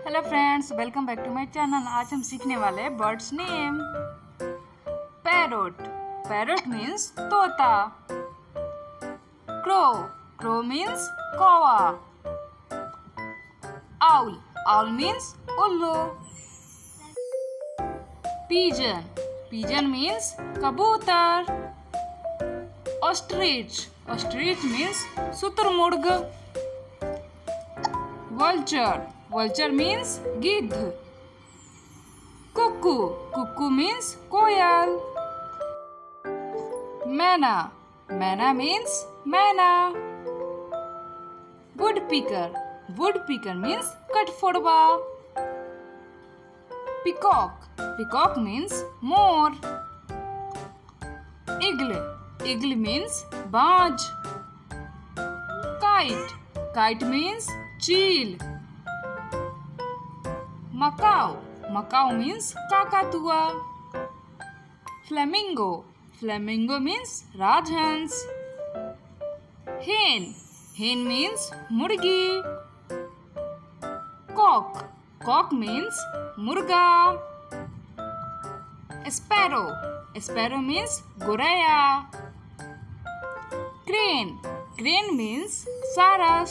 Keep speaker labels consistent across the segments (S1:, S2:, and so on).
S1: Hello friends, welcome back to my channel. आज हम सीखने वाले हैं birds name. Parrot, parrot means तोता। क्रो, क्रो मीन्स कौवा। आउल, आउल मीन्स उल्लू। पिजन, पिजन मीन्स कबूतर। ऑस्ट्रिच, ऑस्ट्रिच मीन्स शुतुरमुर्ग। वल्चर, वल्चर मीन्स गिद्ध। कुक्कू, कुक्कू मीन्स कोयल। मैना, मैना मीन्स मैना। वुडपीकर, वुडपीकर मीन्स कठफोड़वा। पिकॉक, पिकॉक मीन्स मोर। ईगल, ईगल मीन्स बाज। काइट, काइट मीन्स चील। मकाओ, मकाओ मीन्स काकातुआ। फ्लेमिंगो, फ्लेमिंगो मीन्स राजहंस। हेन, हेन मीन्स मुर्गी। कॉक, कॉक मीन्स मुर्गा। स्पैरो, स्पैरो मीन्स गोरैया। क्रेन, क्रेन मीन्स सारस।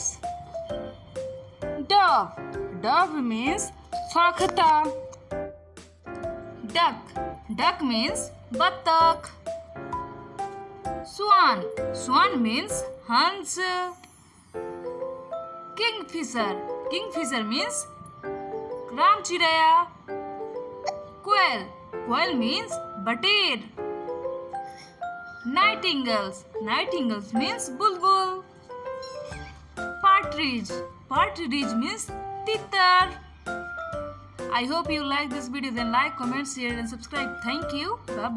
S1: डव, डव मीन्स स्वाखता। डक, डक मीन्स बत्तख। स्वान, स्वान मीन्स हंस। किंगफिशर, किंगफिशर मीन्स रामचिड़ैया। क्वेल, क्वेल मीन्स बटेर। नाइटिंगल्स, नाइटिंगल्स मीन्स बुलबुल। Partridge, partridge means तितर. I hope you like this video. Then like, comment, share and subscribe. Thank you. Bye bye.